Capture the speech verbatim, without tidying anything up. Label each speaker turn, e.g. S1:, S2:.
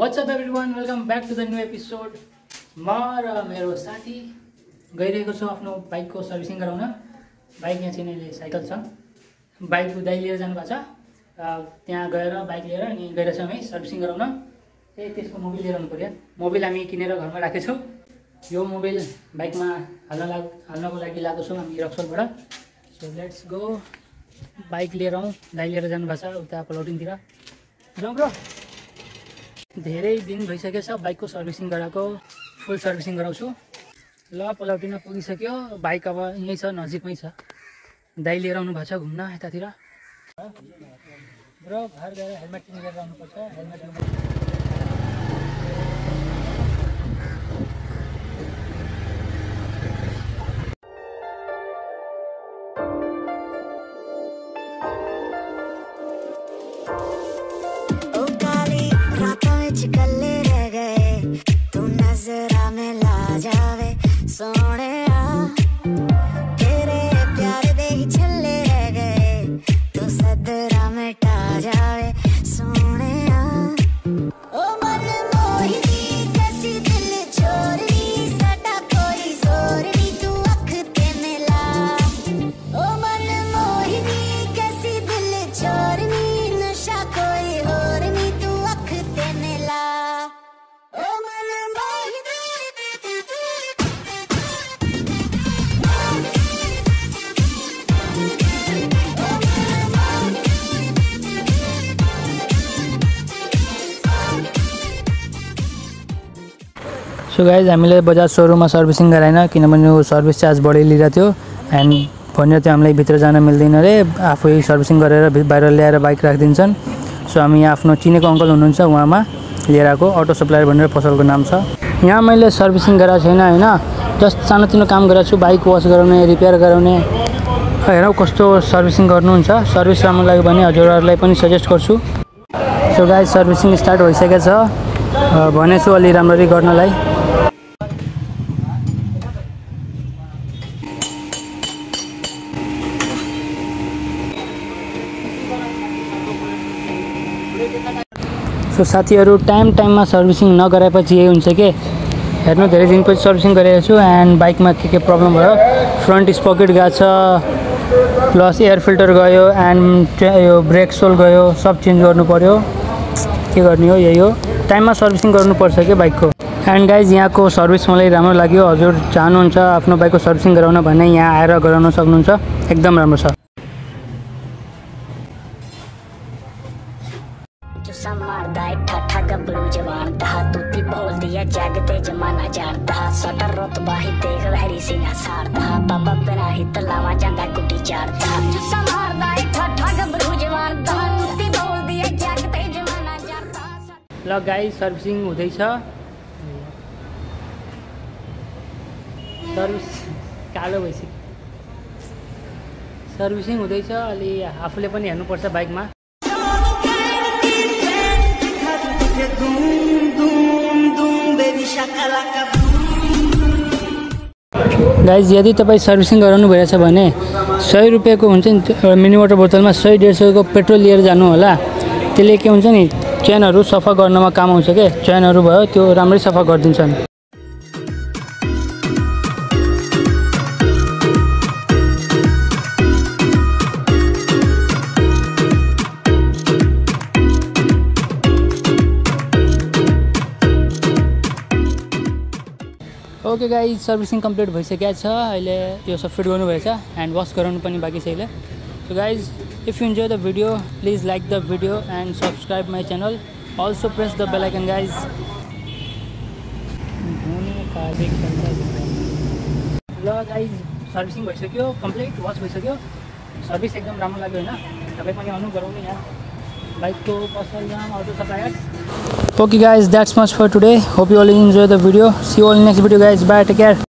S1: WhatsApp everyone, welcome back to the new episode. म र मेरो साथी गइरहेको छु आफ्नो बाइकको सर्भिसिङ गराउन। बाइक यहाँ चाहिँ साइकल छ, बाइक दाइ लिएर जानुभएको छ, त्यहाँ गएर बाइक लिएर अनि गइरहेछौँ हामी सर्भिसिङ गराउन। ए त्यसको मोबिल लिएर आउनु पर्यो। मोबिल हामी किनेर घरमा राखेछौँ। यो मोबिल बाइकमा हाल्न लाग हाल्नको लागि ल्याएको छौँ हामी रक्सोलबाट। So let's go. बाइक लिएर आउँ, दाइ लिएर जानुभएको छ उता पलौटिङतिर। जाउँ ब्रो। धेरै दिन भइसकेको छ बाइकको सर्भिसिङ गराएको, फुल सर्भिसिङ गराउँछु। ल पलौटिङमा पुगिसक्यो, बाइक अब यहीँ छ, नजिकमै छ। दाइ लिएर आउनु भएको छ घुम्न यतातिर। ब्रो घर गएर हेलमेट लिएर आउनुपर्छ। हेलमेट
S2: कल्ले रह गए, तू नजरा में ला जावे सोने तेरे प्यार दे ही छल्ले रह गए, तू सदरा में टा जावे सोने। ओ मन मोहिनी कैसी दिल चोरनी, साडा कोई जोर नी, तू अख ते मिला। ओ मन मोहिनी कैसी दिल चोरनी, नशा कोई और नी, तू अख ते मिला। ओ मन मोहिनी।
S1: सो गाइज हामीले बजाज सोरुममा सर्भिसिङ गराएन, किनभने वो सर्भिस चार्ज बढी लिइरहेको थियो एन्ड भन्यो त्यो हामीलाई भित्र जान मिल्दैन रे, आफै सर्भिसिङ गरेर बाहिर ल्याएर बाइक राखिदिन्छन्। सो हामी यहाँ आफ्नो चिनेको अङ्कल हुनुहुन्छ उहाँमा लिएर आएको, अटो सप्लायर भनेर पसलको नाम छ। यहाँ मैले सर्भिसिङ गराएको छैन होइन, जस्ट सानोतिनो काम गरेको छु, बाइक वास गराउने, रिपेयर गराउने। हेरौँ कस्तो सर्भिसिङ गर्नुहुन्छ। सर्भिस राम्रो लाग्यो भने हजुरहरूलाई पनि सजेस्ट गर्छु। सो गाइज सर्भिसिङ स्टार्ट भइसकेको छ, भनेछु अलि राम्ररी गर्नलाई। सो साथीहरू टाइम टाइममा सर्भिसिङ नगराएपछि यही हुन्छ कि, हेर्नु धेरै दिनपछि सर्भिसिङ गरिरहेको छु एन्ड बाइकमा के के प्रब्लम भयो। फ्रन्ट स्पकेट गएको छ, प्लस एयर फिल्टर गयो एन्ड यो ब्रेक सोल गयो, सब चेन्ज गर्नु पऱ्यो। के गर्ने हो, यही हो, टाइममा सर्भिसिङ गर्नुपर्छ कि बाइकको। एन्ड गाइज यहाँको सर्भिस मलाई राम्रो लाग्यो। हजुर चाहनुहुन्छ आफ्नो बाइकको सर्भिसिङ गराउन भने यहाँ आएर गराउन सक्नुहुन्छ, एकदम राम्रो छ।
S2: समारदा ठाठा गबरू जवान था, तूती बोल दिया जगते जमाना जानता, सटर रुतबा ही देख वहरी सीना सारदा, बाबा बिना ही तलावा जांदा गुड्डी चारदा। जो समारदा ठाठा गबरू जवान था, तूती बोल दिया जगते जमाना जानता।
S1: ल गाइज सर्भिसिङ हुँदैछ। सर्भिस कालो भइसक्यो, सर्भिसिङ हुँदैछ। अलि आफूले पनि हेर्नुपर्छ बाइकमा। गाइज यदि तपाईँ सर्भिसिङ गराउनु भइरहेछ भने सय रुपियाँको हुन्छ नि मिनी वाटर बोतलमा सय डेढ सयको पेट्रोल लिएर जानु होला। त्यसले के हुन्छ नि, चेनहरू सफा गर्नमा काम आउँछ क्या, चेनहरू भयो त्यो राम्रै सफा गरिदिन्छन्। ओके गाइज सर्भिसिङ कम्प्लिट भइसकेको छ। अहिले यो सब फिट गर्नुभएछ एन्ड वास गराउनु पनि बाँकी छ अहिले। So guys if you enjoy the video please like the video and subscribe my channel, also press the bell icon guys. ल गाइज सर्भिसिङ भइसक्यो, कम्प्लिट वास भइसक्यो, सर्भिस एकदम राम्रो लाग्यो होइन। तपाईँ पनि आउनु गराउनु यहाँ बाइकको पसल नाम auto suppliers. Okay guys, that's much for today. Hope you all enjoy the video. See you all in next video guys. Bye, take care.